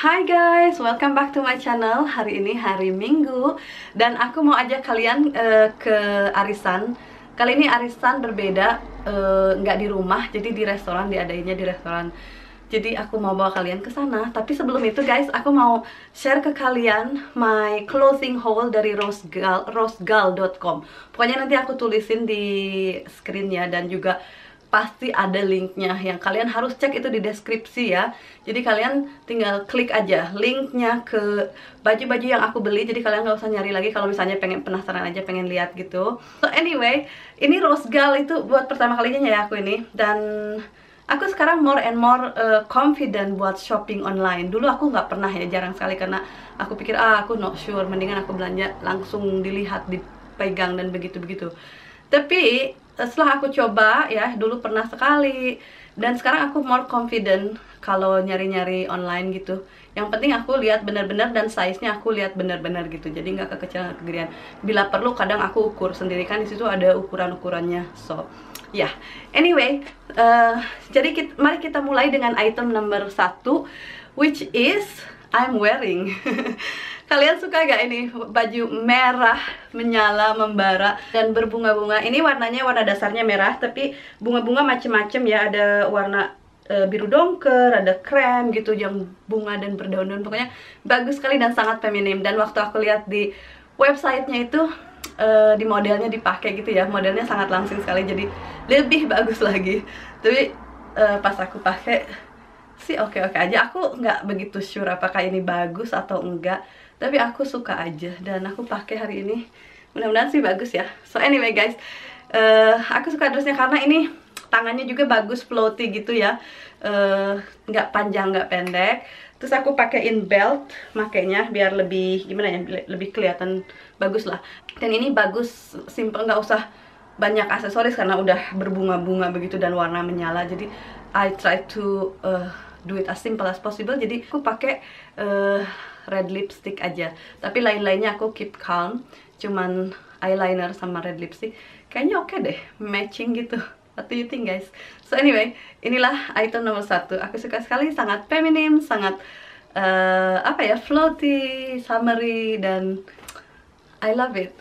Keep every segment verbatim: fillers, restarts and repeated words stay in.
Hai guys, welcome back to my channel. Hari ini hari Minggu dan aku mau ajak kalian uh, ke arisan. Kali ini arisan berbeda, uh, nggak di rumah, jadi di restoran, diadainnya di restoran. Jadi aku mau bawa kalian ke sana. Tapi sebelum itu guys, aku mau share ke kalian my clothing haul dari rosegal rosegal dot com. Pokoknya nanti aku tulisin di screen-nya dan juga pasti ada linknya yang kalian harus cek itu di deskripsi ya. Jadi kalian tinggal klik aja linknya ke baju-baju yang aku beli. Jadi kalian nggak usah nyari lagi kalau misalnya pengen penasaran aja, pengen lihat gitu. So anyway, ini Rosegal itu buat pertama kalinya ya aku ini. Dan aku sekarang more and more uh, confident buat shopping online. Dulu aku nggak pernah ya, jarang sekali karena aku pikir ah aku not sure, mendingan aku belanja langsung dilihat, dipegang dan begitu-begitu. Tapi setelah aku coba ya, dulu pernah sekali dan sekarang aku more confident kalau nyari-nyari online gitu. Yang penting aku lihat benar-benar dan size-nya aku lihat benar-benar gitu. Jadi nggak kekecilan, kegedean. Bila perlu kadang aku ukur sendiri, kan di situ ada ukuran-ukurannya. So, ya. Yeah. Anyway, uh, jadi kita, mari kita mulai dengan item nomor satu, which is I'm wearing. Kalian suka gak ini baju merah menyala membara dan berbunga-bunga? Ini warnanya warna dasarnya merah, tapi bunga-bunga macem-macem ya. Ada warna e, biru dongker, ada krem gitu yang bunga dan berdaun-daun. Pokoknya bagus sekali dan sangat feminim. Dan waktu aku lihat di websitenya itu e, di modelnya dipakai gitu ya, modelnya sangat langsing sekali, jadi lebih bagus lagi. Tapi e, pas aku pakai sih oke-oke aja. Aku nggak begitu sure apakah ini bagus atau enggak, tapi aku suka aja dan aku pakai hari ini. Mudah-mudahan sih bagus ya. So anyway guys, uh, aku suka dressnya karena ini tangannya juga bagus, floaty gitu ya, nggak uh, panjang nggak pendek. Terus aku pakaiin belt makainya biar lebih gimana ya, lebih kelihatan bagus lah. Dan ini bagus, simple, nggak usah banyak aksesoris karena udah berbunga-bunga begitu dan warna menyala. Jadi I try to uh, do it as simple as possible. Jadi aku pakai uh, red lipstick aja, tapi lain-lainnya aku keep calm. Cuman eyeliner sama red lipstick kayaknya oke deh, matching gitu. What do you think guys? So anyway, inilah item nomor satu. Aku suka sekali, sangat feminim, sangat uh, apa ya, floaty, summery, dan I love it.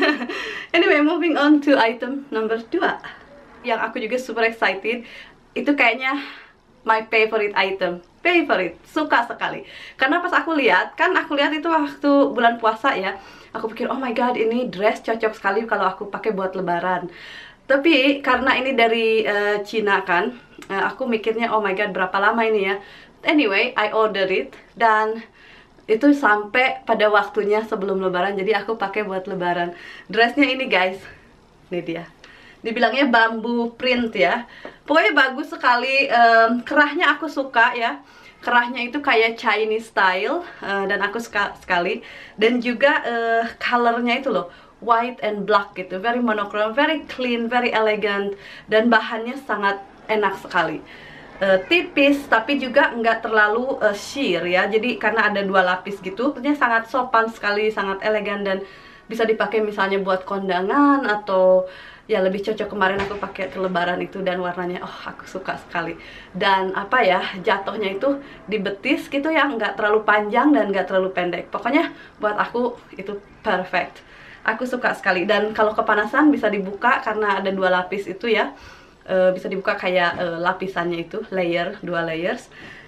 Anyway, moving on to item number dua, yang aku juga super excited. Itu kayaknya my favorite item, favorite, suka sekali. Karena pas aku lihat, kan aku lihat itu waktu bulan puasa ya, aku pikir oh my god, ini dress cocok sekali kalau aku pakai buat lebaran. Tapi karena ini dari uh, Cina kan, uh, aku mikirnya oh my god, berapa lama ini ya. Anyway, I order it dan itu sampai pada waktunya sebelum lebaran, jadi aku pakai buat lebaran. Dressnya ini guys, ini dia. Dibilangnya bambu print ya. Pokoknya bagus sekali, um, kerahnya aku suka ya. Kerahnya itu kayak Chinese style, uh, dan aku suka sekali. Dan juga uh, colornya itu loh, white and black gitu, very monochrome, very clean, very elegant. Dan bahannya sangat enak sekali. Uh, tipis tapi juga nggak terlalu uh, sheer ya. Jadi karena ada dua lapis gitu, ternyata sangat sopan sekali, sangat elegan dan bisa dipakai misalnya buat kondangan atau ya lebih cocok kemarin aku pakai ke lebaran itu dan warnanya oh aku suka sekali. Dan apa ya, jatuhnya itu di betis gitu ya, nggak terlalu panjang dan nggak terlalu pendek. Pokoknya buat aku itu perfect. Aku suka sekali dan kalau kepanasan bisa dibuka karena ada dua lapis itu ya. Uh, bisa dibuka kayak uh, lapisannya itu, layer, dua layers.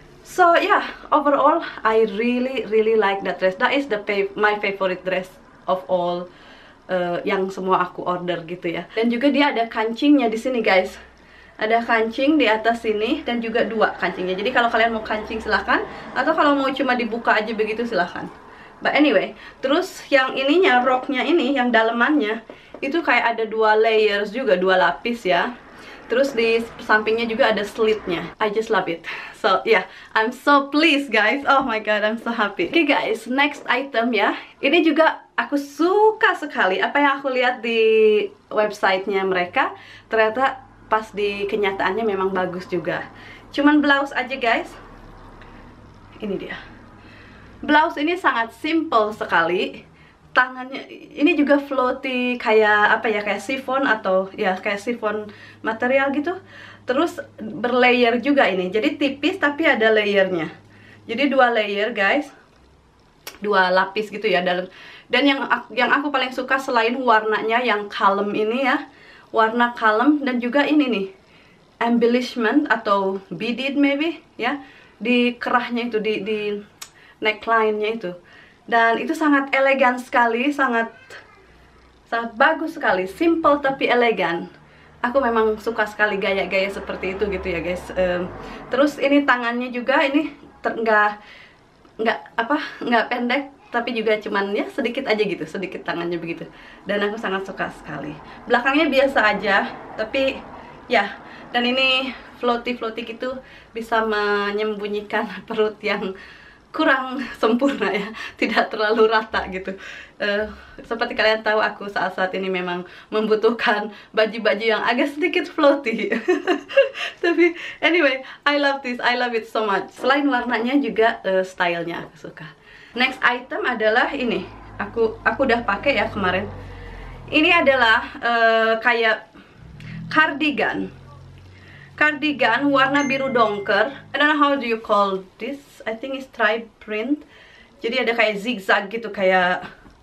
So yeah, overall I really really like that dress. That is the my favorite dress of all uh, yang semua aku order gitu ya. Dan juga dia ada kancingnya di sini guys. Ada kancing di atas sini dan juga dua kancingnya. Jadi kalau kalian mau kancing silahkan, atau kalau mau cuma dibuka aja begitu silahkan. But anyway, terus yang ininya, roknya ini, yang dalemannya itu kayak ada dua layers juga, dua lapis ya. Terus di sampingnya juga ada slitnya. I just love it. So yeah, I'm so pleased guys. Oh my god, I'm so happy. Oke okay, guys, next item ya. Ini juga aku suka sekali. Apa yang aku lihat di websitenya mereka, ternyata pas di kenyataannya memang bagus juga. Cuman blouse aja guys. Ini dia. Blouse ini sangat simple sekali. Tangannya ini juga floaty, kayak apa ya, kayak chiffon atau ya kayak chiffon material gitu. Terus berlayer juga ini, jadi tipis tapi ada layernya. Jadi dua layer guys, dua lapis gitu ya dalam. Dan yang yang aku paling suka selain warnanya yang kalem ini ya, warna kalem, dan juga ini nih embellishment atau beaded maybe ya di kerahnya itu, di di neckline-nya itu. Dan itu sangat elegan sekali, sangat sangat bagus sekali, simple tapi elegan. Aku memang suka sekali gaya-gaya seperti itu gitu ya guys. Um, terus ini tangannya juga ini nggak nggak apa nggak pendek, tapi juga cuman ya sedikit aja gitu, sedikit tangannya begitu. Dan aku sangat suka sekali. Belakangnya biasa aja, tapi ya, dan ini floaty-floaty gitu, bisa menyembunyikan perut yang kurang sempurna ya, tidak terlalu rata gitu. Uh, seperti kalian tahu, aku saat-saat ini memang membutuhkan baju-baju yang agak sedikit floaty. Tapi anyway, I love this, I love it so much. Selain warnanya juga uh, stylenya aku suka. Next item adalah ini, aku aku udah pakai ya kemarin. Ini adalah uh, kayak cardigan. Cardigan warna biru dongker. I don't know how do you call this. I think it's stripe print. Jadi ada kayak zigzag gitu, kayak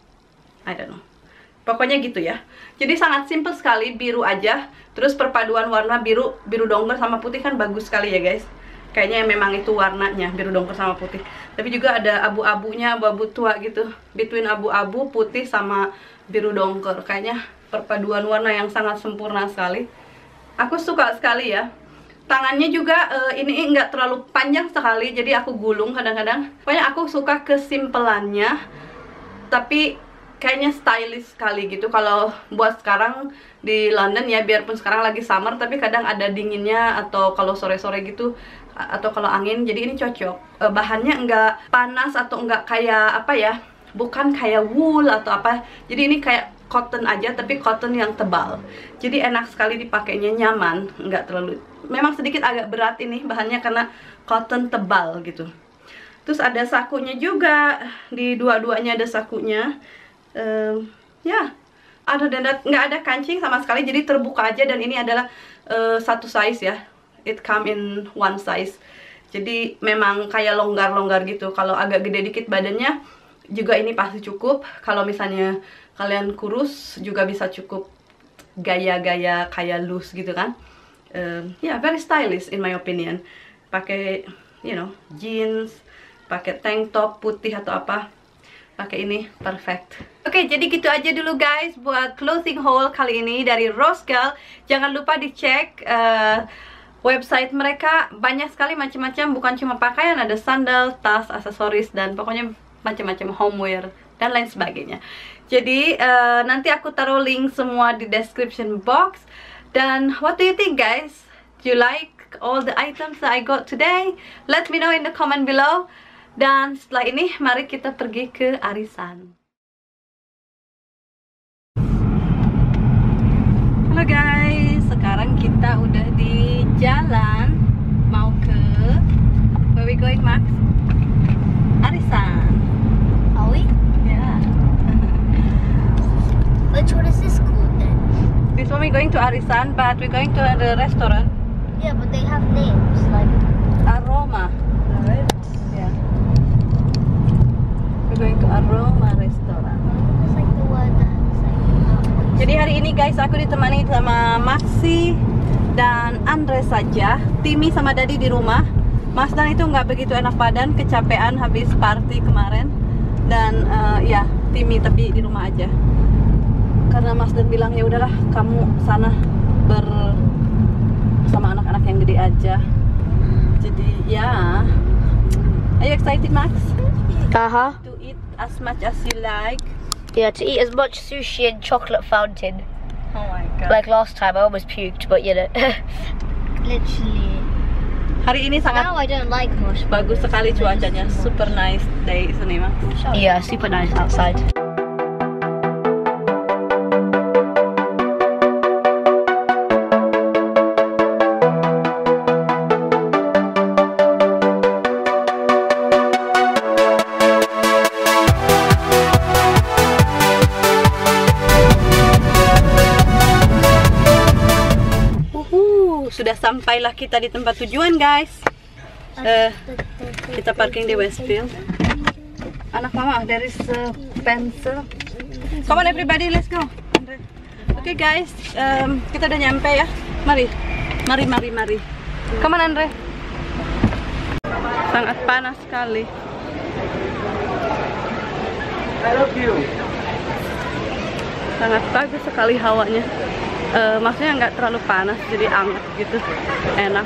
I don't know. Pokoknya gitu ya. Jadi sangat simple sekali, biru aja. Terus perpaduan warna biru biru dongker sama putih kan bagus sekali ya guys. Kayaknya memang itu warnanya, biru dongker sama putih. Tapi juga ada abu-abunya, abu-abu tua gitu. Between abu-abu, putih sama biru dongker. Kayaknya perpaduan warna yang sangat sempurna sekali. Aku suka sekali ya. Tangannya juga uh, ini nggak terlalu panjang sekali, jadi aku gulung kadang-kadang. Pokoknya aku suka kesimpelannya, tapi kayaknya stylish sekali gitu. Kalau buat sekarang di London ya, biarpun sekarang lagi summer, tapi kadang ada dinginnya, atau kalau sore-sore gitu, atau kalau angin, jadi ini cocok. Uh, bahannya nggak panas atau nggak kayak apa ya, bukan kayak wool atau apa. Jadi ini kayak cotton aja, tapi cotton yang tebal. Jadi enak sekali dipakainya, nyaman, nggak terlalu. Memang sedikit agak berat ini bahannya karena cotton tebal gitu. Terus ada sakunya juga, di dua-duanya ada sakunya. Um, ya, ada dan nggak ada kancing sama sekali, jadi terbuka aja. Dan ini adalah uh, satu size ya. It come in one size. Jadi memang kayak longgar-longgar gitu. Kalau agak gede dikit badannya juga ini pasti cukup. Kalau misalnya kalian kurus juga bisa cukup gaya-gaya kayak loose gitu kan. Um, ya, yeah, very stylish in my opinion. Pakai, you know, jeans, pakai tank top putih atau apa, pakai ini perfect. Oke, okay, jadi gitu aja dulu guys buat clothing haul kali ini dari Rosegal. Jangan lupa dicek uh, website mereka, banyak sekali macam-macam, bukan cuma pakaian, ada sandal, tas, aksesoris, dan pokoknya macam-macam homeware dan lain sebagainya. Jadi uh, nanti aku taruh link semua di description box. Dan what do you think guys? Do you like all the items that I got today? Let me know in the comment below. Dan setelah ini mari kita pergi ke arisan. Halo guys, sekarang kita udah di jalan mau ke where we going, Max? Arisan. Are we? Yeah. Which one is this called then? This one we're going to Arisan, but we're going to the restaurant. Yeah, but they have names like Aroma. Aroma. Yeah. We're going to Aroma restaurant. It's like the word that's like. Jadi hari ini guys aku ditemani sama Maxi dan Andre saja. Timmy sama Daddy di rumah. Mas Dan itu nggak begitu enak badan, kecapean habis party kemarin. Dan uh, ya Timmy tapi di rumah aja. Karena Mas Dan bilang ya udahlah kamu sana ber sama anak-anak yang gede aja. Jadi ya, are you excited, Max? Uh-huh. To eat as much as you like. Yeah, to eat as much sushi and chocolate fountain. Oh my god. Like last time, I almost puked, but you know. Literally. Hari ini sangat Now I don't like mush. bagus sekali cuacanya, super nice day, isn't it, Max? Yeah, super nice outside. Sudah sampailah kita di tempat tujuan guys. Uh, kita parking di Westfield. Anak mama, there is a pencil. Come on everybody, let's go. Oke okay, guys, um, kita udah nyampe ya. Mari, mari, mari, mari. Come on Andre. Sangat panas sekali. I love you. Sangat bagus sekali hawanya. Uh, maksudnya nggak terlalu panas, jadi hangat gitu, enak.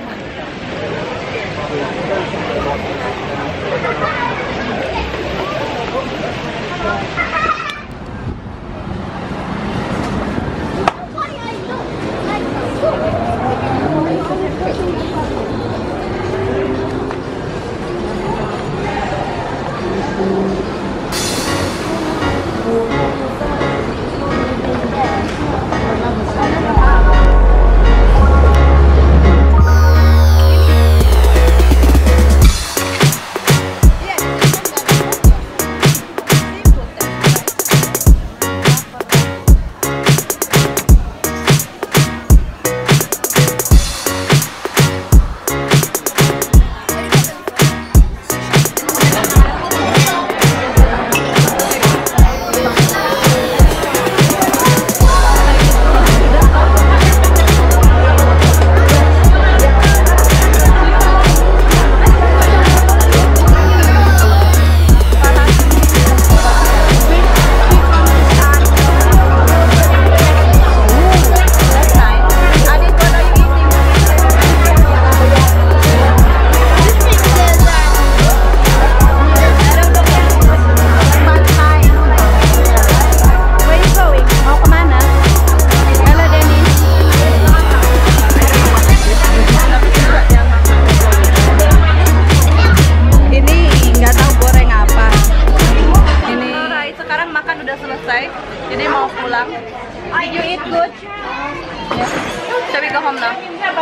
Jadi mau pulang. Did you eat good? Yeah. Shall we go home now?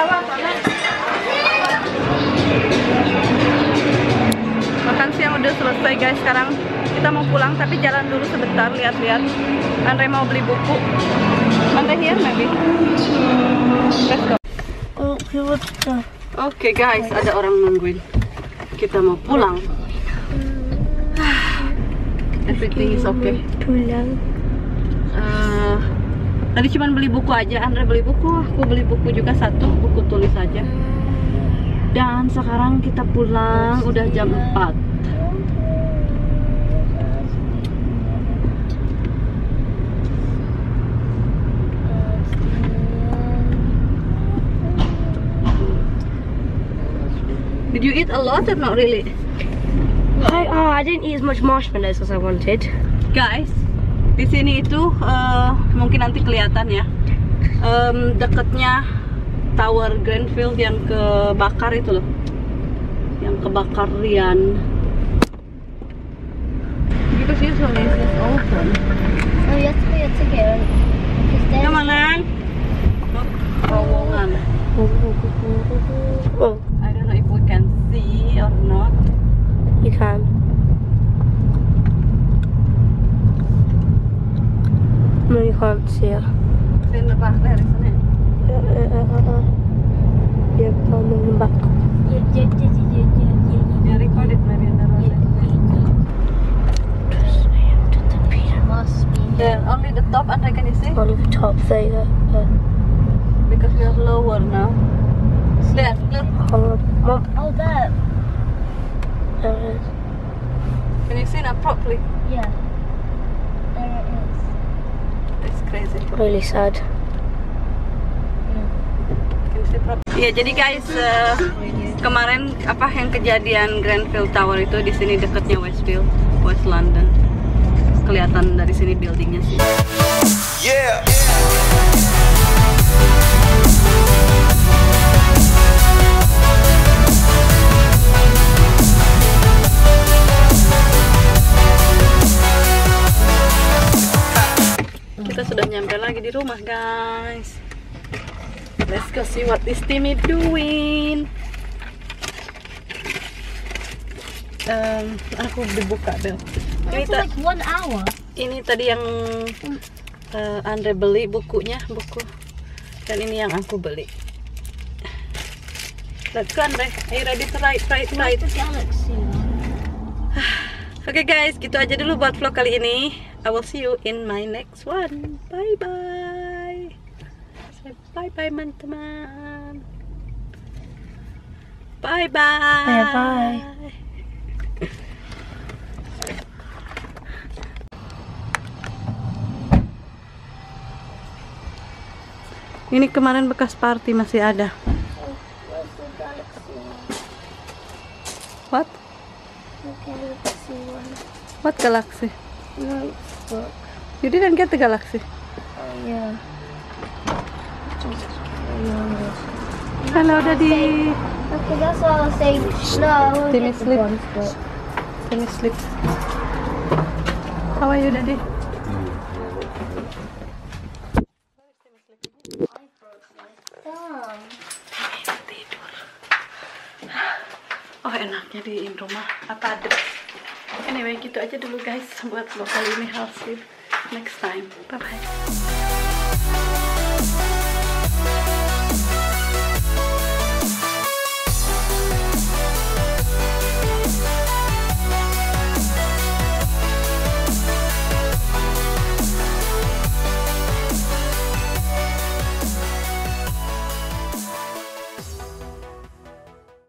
Makan siang udah selesai guys. Sekarang kita mau pulang, tapi jalan dulu sebentar, lihat-lihat. Andre mau beli buku. Andre here maybe. Let's go. Oke okay, guys, ada orang nungguin. Kita mau pulang. Everything is okay. Pulang. Uh, tadi cuma beli buku aja. Andre beli buku, aku beli buku juga satu, buku tulis aja. Dan sekarang kita pulang, udah jam empat. Did you eat a lot or not really? I, oh, I didn't eat as much marshmallows as I wanted. Guys, di sini itu uh, mungkin nanti kelihatan ya, um, deketnya Tower Grenfell yang kebakar itu loh, yang kebakar Rian. Because usually it's open. Oh, you have to pay a ticket. Come on, Nan. Terowongan. Oh, I don't know if we can see or not. you can. No, you can't see it. In the back there, isn't it? Uh, uh, uh, uh. Yeah, on the back. Yeah, yeah, yeah, yeah, yeah, yeah. Yeah, record it maybe on the road. Must be There, only the top, and can you see? on the top there. Uh, Because we are lower now. There, look. on the, Mom. Oh, there. There it is. Can you see now properly? Yeah. There it is. It's crazy. Really sad. Can you see properly? Iya, jadi guys, uh, kemarin apa yang kejadian Grenfell Tower itu di sini dekatnya Westfield, West London. Kelihatan dari sini buildingnya sih. Yeah. Kita sudah nyampe lagi di rumah guys. Let's go see what this team is doing. Um, aku dibuka Bel. Ini, ta like one hour. ini tadi yang uh, Andre beli bukunya, buku. Dan ini yang aku beli. Let's go, Andre. Are you ready to ride, ride, ride? The galaxy one. Oke okay guys, gitu aja dulu buat vlog kali ini. I will see you in my next one. Bye bye. Say bye bye teman-teman. Bye bye. Bye bye. Ini kemarin bekas party masih ada. Where's the galaxy one? What? The galaxy one. What galaxy? No, look. You didn't get the galaxy. Oh yeah. Just remember. Hello, Daddy. Okay, that's what I was saying. No, I won't Did get you the sleep? bronze book. Can you sleep? How are you, Daddy? Oh. Tidur. Oh, enaknya di rumah apa ada. Anyway, gitu aja dulu guys buat vlog kali ini. I'll see you next time. Bye bye.